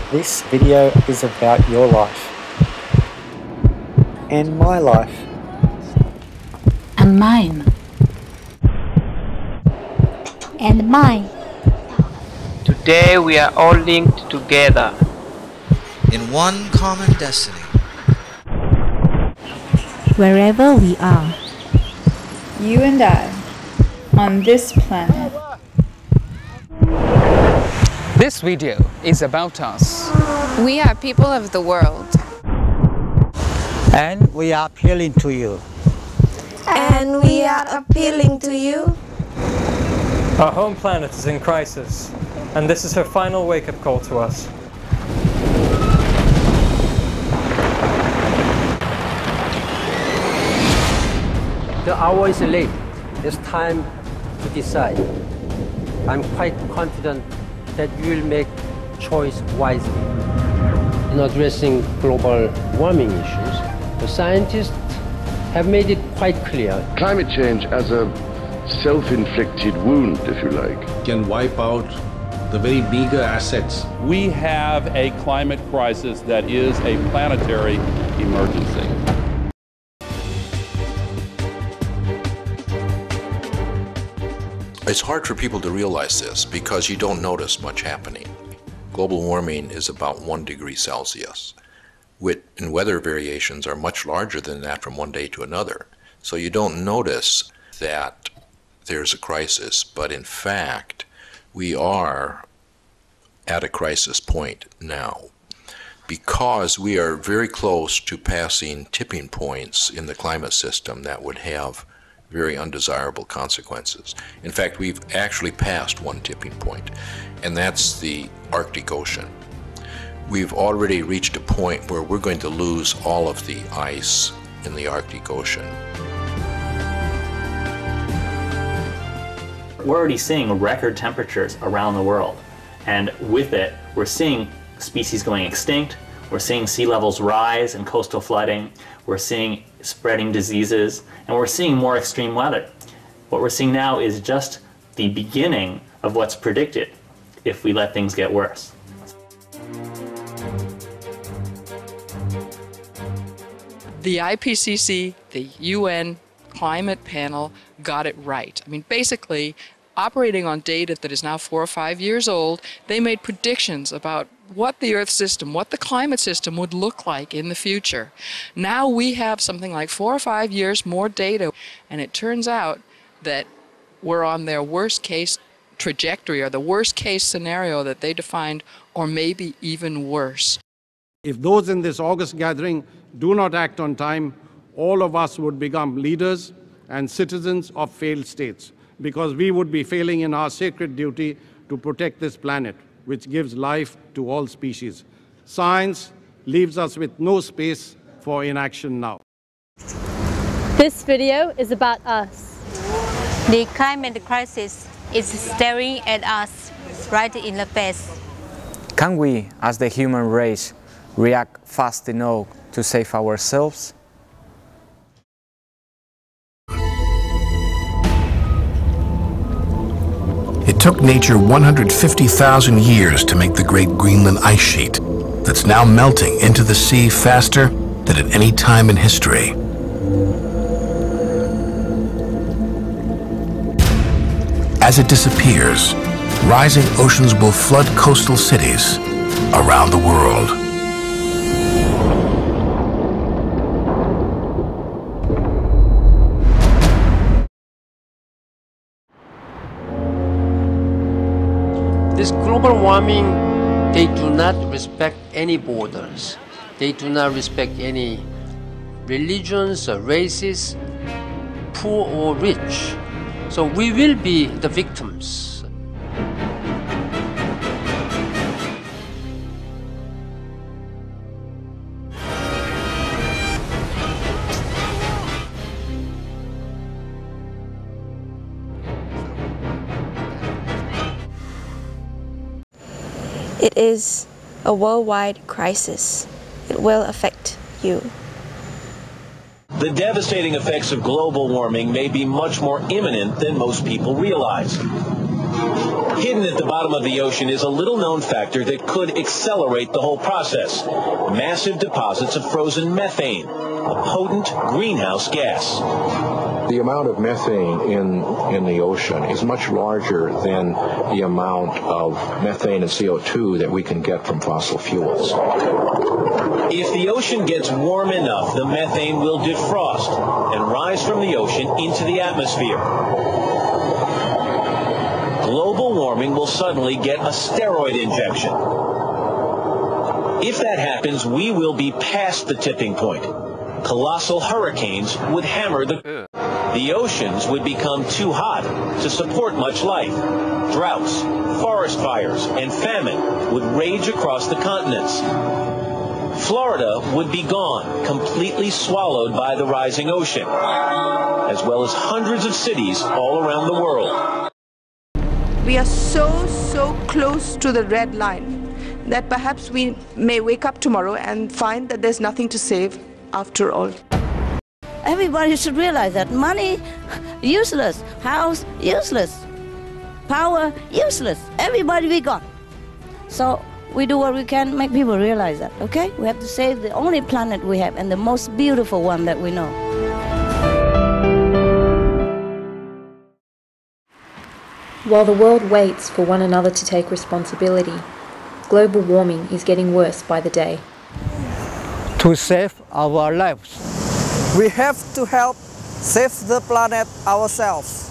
This video is about your life. And my life. And mine. And mine. Today we are all linked together in one common destiny. Wherever we are, you and I, on this planet. This video is about us. We are people of the world. And we are appealing to you. And we are appealing to you. Our home planet is in crisis, and this is her final wake-up call to us. The hour is late. It's time to decide. I'm quite confident that you will make choice wisely. In addressing global warming issues, the scientists have made it quite clear. Climate change as a self-inflicted wound, if you like, can wipe out the very meager assets. We have a climate crisis that is a planetary emergency. It's hard for people to realize this because you don't notice much happening. Global warming is about 1 degree Celsius, and weather variations are much larger than that from one day to another. So you don't notice that there's a crisis, but in fact, we are at a crisis point now because we are very close to passing tipping points in the climate system that would have very undesirable consequences. In fact, we've actually passed one tipping point, and that's the Arctic Ocean. We've already reached a point where we're going to lose all of the ice in the Arctic Ocean. We're already seeing record temperatures around the world, and with it, we're seeing species going extinct, we're seeing sea levels rise and coastal flooding, we're seeing spreading diseases, and we're seeing more extreme weather. What we're seeing now is just the beginning of what's predicted if we let things get worse. The IPCC, the UN Climate Panel, got it right. I mean, basically, operating on data that is now 4 or 5 years old, they made predictions about what the Earth system, what the climate system would look like in the future. Now we have something like 4 or 5 years more data, and it turns out that we're on their worst case trajectory, or the worst case scenario that they defined, or maybe even worse. If those in this August gathering do not act on time, all of us would become leaders and citizens of failed states, because we would be failing in our sacred duty to protect this planet, which gives life to all species. Science leaves us with no space for inaction now. This video is about us. The climate crisis is staring at us right in the face. Can we, as the human race, react fast enough to save ourselves? It took nature 150,000 years to make the great Greenland ice sheet that's now melting into the sea faster than at any time in history. As it disappears, rising oceans will flood coastal cities around the world. This global warming, they do not respect any borders. They do not respect any religions or races, poor or rich. So we will be the victims. It is a worldwide crisis. It will affect you. The devastating effects of global warming may be much more imminent than most people realize. Hidden at the bottom of the ocean is a little-known factor that could accelerate the whole process. Massive deposits of frozen methane, a potent greenhouse gas. The amount of methane in the ocean is much larger than the amount of methane and CO2 that we can get from fossil fuels. If the ocean gets warm enough, the methane will defrost and rise from the ocean into the atmosphere. Global warming will suddenly get a steroid injection. If that happens, we will be past the tipping point. Colossal hurricanes would hammer the oceans would become too hot to support much life. Droughts, forest fires, and famine would rage across the continents. Florida would be gone, completely swallowed by the rising ocean, as well as hundreds of cities all around the world. We are so close to the red line that perhaps we may wake up tomorrow and find that there's nothing to save after all. Everybody should realize that money, useless. House, useless. Power, useless. Everybody we got. So we do what we can, make people realize that, okay? We have to save the only planet we have and the most beautiful one that we know. While the world waits for one another to take responsibility, global warming is getting worse by the day. To save our lives, we have to help save the planet ourselves.